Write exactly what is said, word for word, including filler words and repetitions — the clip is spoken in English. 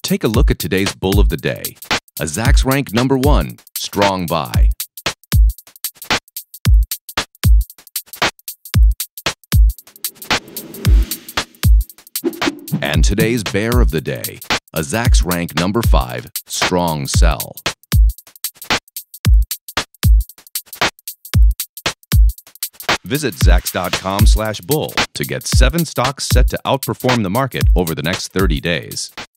Take a look at today's bull of the day. A S K X rank number one, strong buy. And today's bear of the day, a S K X rank number five, strong sell. Visit zax dot com slash bull to get seven stocks set to outperform the market over the next thirty days.